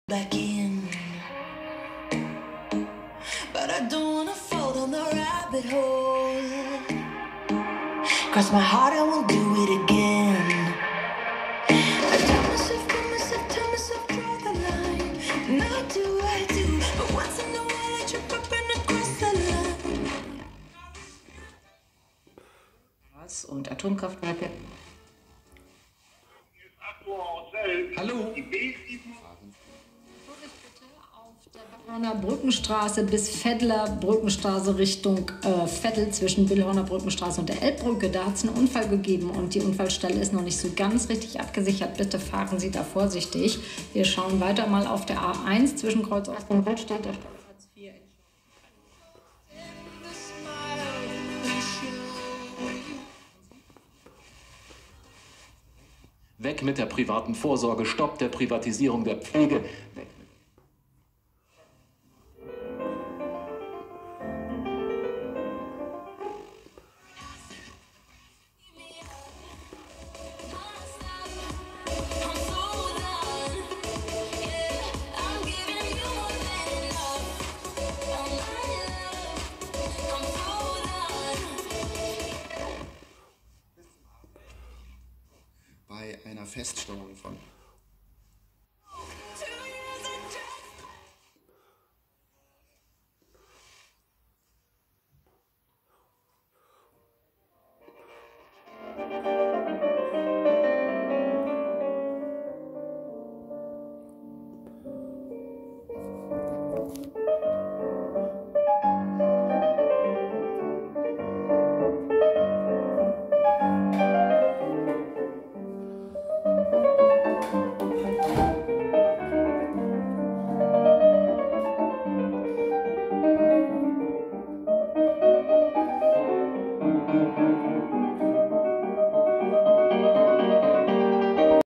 back in, but I don't wanna fall down the rabbit hole. Cross my heart, I won't do it again. I tell myself, draw the line. And I do, but once in a while I trip up and across the line. Gas- und Atomkraftwerke. Hallo. Billhorner Brückenstraße bis Veddler Brückenstraße Richtung Veddel zwischen Billhorner Brückenstraße und der Elbbrücke. Da hat es einen Unfall gegeben und die Unfallstelle ist noch nicht so ganz richtig abgesichert. Bitte fahren Sie da vorsichtig. Wir schauen weiter mal auf der A1 zwischen Kreuz und Röttstedt. Der Stadtplatz 4 in Weg mit der privaten Vorsorge, Stopp der Privatisierung der Pflege. Weg. Bei einer Feststellung von